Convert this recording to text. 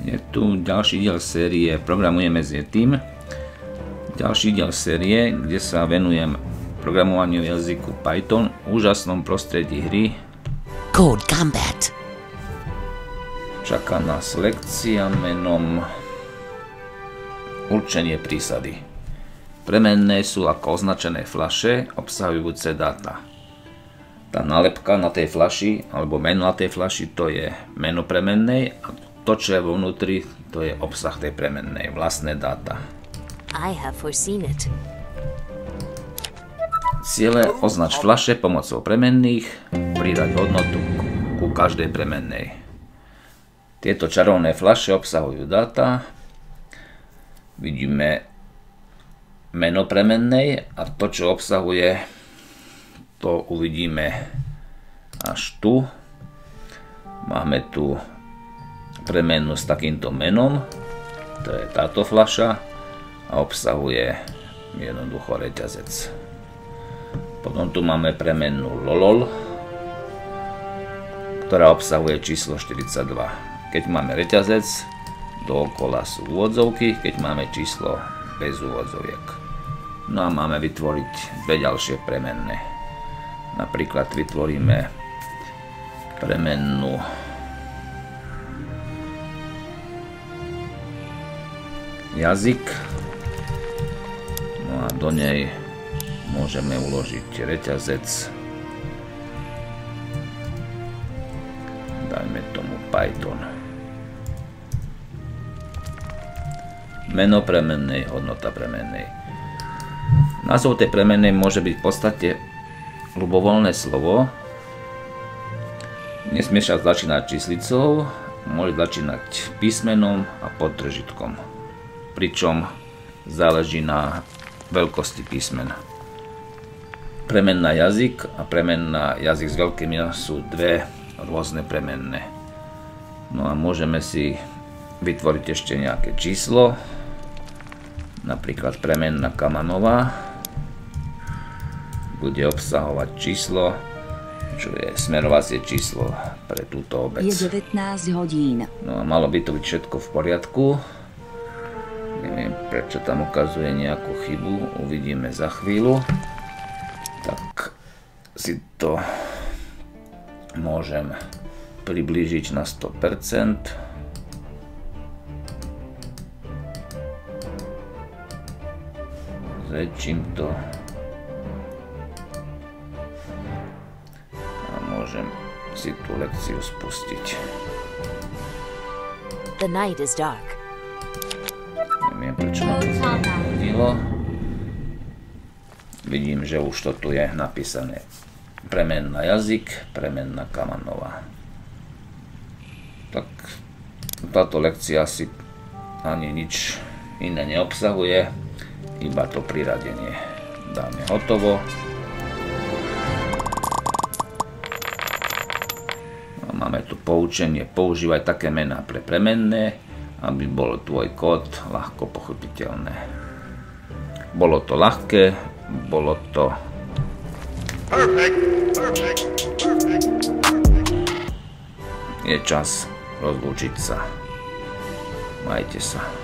Je tu ďalší diel série Programujeme s Yetim. Ďalší diel série, kde sa venujem programovaniu jazyku Python v úžasnom prostredí hry Code Combat. Čaká nás lekcia menom Určenie prísady. Premenné sú ako označené fľaše obsahujúce dáta. Tá nálepka na tej fľaši alebo meno na tej fľaši, to je meno premennej a to, čo je vo vnútri, to je obsah tej premennej, vlastné dáta. I have foreseen it. Ciele: označ fľaše pomocou premenných, pridať hodnotu ku každej premennej. Tieto čarovné fľaše obsahujú dáta. Vidíme meno premennej a to, čo obsahuje, to uvidíme až tu. Máme tu premennú s takýmto menom, to je táto fľaša a obsahuje jednoducho reťazec. Potom tu máme premennú lolol, ktorá obsahuje číslo 42. Keď máme reťazec, dookola sú úvodzovky, keď máme číslo bez úvodzoviek. No a máme vytvoriť dve ďalšie premenné. Napríklad vytvoríme premennú jazyk. No a do nej môžeme uložiť reťazec. Dajme tomu Python. Meno premennej, hodnota premennej. Názov tej premennej môže byť v podstate ľubovoľné slovo. Nesmie však začínať číslicou, môže začínať písmenom a podtržitkom. Pričom záleží na veľkosti písmen. Premenná jazyk a premenná jazyk s veľkým J sú dve rôzne premenné. No a môžeme si vytvoriť ešte nejaké číslo, napríklad premenná kamanová bude obsahovať číslo, čo je smerovacie číslo pre túto obec. Je 19 hodín. No a malo by to byť všetko v poriadku. Neviem, prečo tam ukazuje nejakú chybu, uvidíme za chvíľu. Tak si to môžem priblížiť na 100%. Zväčším to a môžem si tú lekciu spustiť. The night is dark. Neviem, prečo ma to hodilo. Vidím, že už to tu je napísané. Premenná jazyk, premenná kamanová. Tak táto lekcia si ani nič iné neobsahuje, iba to priradenie. Dáme hotovo. A máme tu poučenie: používaj také mená pre premenné, aby bol tvoj kód ľahko pochopiteľné. Bolo to ľahké, bolo to je čas rozlúčiť sa. Majte sa.